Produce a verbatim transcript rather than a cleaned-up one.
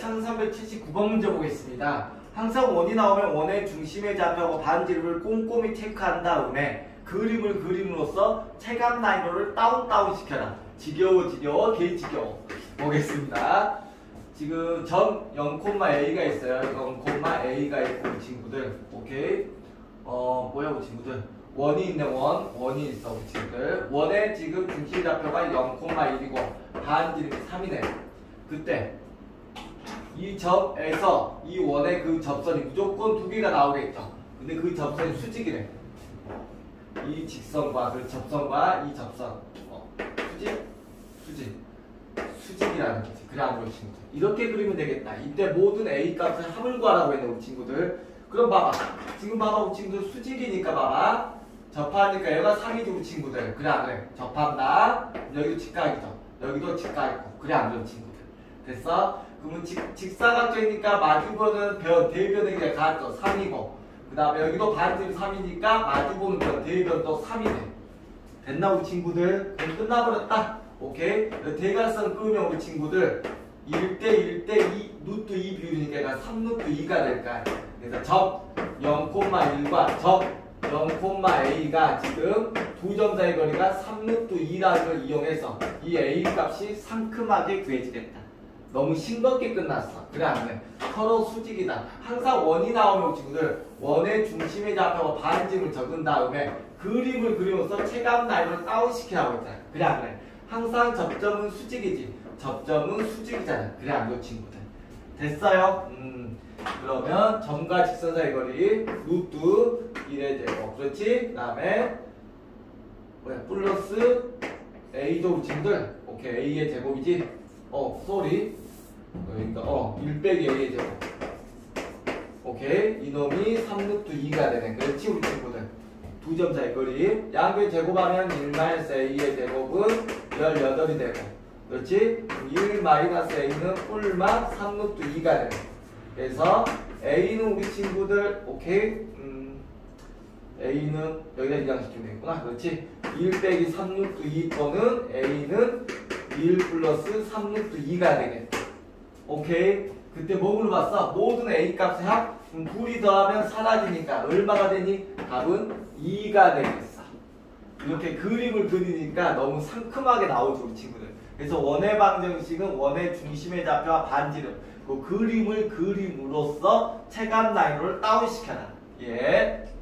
천삼백칠십구 번 문제 보겠습니다. 항상 원이 나오면 원의 중심의 좌표하고 반지름을 꼼꼼히 체크한 다음에 그림을 그림으로써 체감 난이도를 다운 다운 시켜라. 지겨워 지겨워 개 지겨워. 보겠습니다. 지금 점 영, A가 있어요. 영, A가 있고 친구들. 오케이. 어 뭐야 우리 친구들. 원이 있네 원. 원이 있어 우리 친구들. 원의 지금 중심 좌표가 영, 일이고 반지름이 삼이네. 그때 이 점에서 이 원의 그 접선이 무조건 두 개가 나오겠죠. 근데 그 접선이 수직이래. 이 직선과 그 접선과 이 접선. 어, 수직? 수직. 수직이라는 거지. 그래 안 그렇지 친구들. 이렇게 그리면 되겠다. 이때 모든 A 값을 합을 구하라고 했네 우리 친구들. 그럼 봐봐. 지금 봐봐 우리 친구들 수직이니까 봐봐. 접하니까 얘가 삼이지 우리 친구들. 그래 안 그래? 접한다. 여기도 직각이죠. 여기도 직각이고. 그래 안 그래 친구들. 됐어? 그러면 직, 직사각형이니까 마주보는 변, 대변의 길이가 같죠. 삼이고. 그 다음에 여기도 반지름 삼이니까 마주보는 변, 대변도 삼이네. 됐나 우리 친구들? 그럼 끝나버렸다. 오케이? 대각선 끄면 우리 친구들 일 대 일 대 이, 루트 이 비율이니까 얘가 삼 루트 이가 될까? 그래서 접 영, 일과 접 영, A가 지금 두 점 사이 거리가 삼 루트 이라는 걸 이용해서 이 A 값이 상큼하게 구해지겠다. 너무 싱겁게 끝났어. 그래 안 그래? 서로 수직이다. 항상 원이 나오면 친구들 원의 중심의 좌표하고 반지름을 적은 다음에 그림을 그리면서 체감 난이도를 다운시키라고 했잖아. 그래 안 그래? 항상 접점은 수직이지. 접점은 수직이잖아. 그래 안 그래 친구들? 됐어요? 음 그러면 점과 직선 사이 거리 루트 일의 제곱. 그렇지? 그 다음에 뭐야? 플러스 A조 친구들. 오케이 A의 제곱이지? 어, 쏘리. 그러니까, 어, 일 빼기 A의 제곱. 오케이. 이놈이 삼 루트 이가 되네. 그렇지, 우리 친구들. 두 점 사이 거리. 양변 제곱하면 일 마이너스 A의 제곱은 십팔이 되고. 그렇지? 일 마이너스 A는 꿀맛 삼 루트 이가 되네. 그래서 A는 우리 친구들, 오케이. 음, A는 여기다 이항시키면 되겠구나. 그렇지? 일 빼기 삼 루트 이 또는 A는 일 플러스 삼 루트 이가 되겠다. 오케이? 그때 뭐 물어봤어? 모든 A 값의 합? 그럼 둘이 더하면 사라지니까 얼마가 되니? 답은 이가 되겠어. 이렇게 그림을 그리니까 너무 상큼하게 나오죠 우리 친구들. 그래서 원의 방정식은 원의 중심의 좌표와 반지름 그 그림을 그림으로써 체감 난이도를 다운시켜라. 예.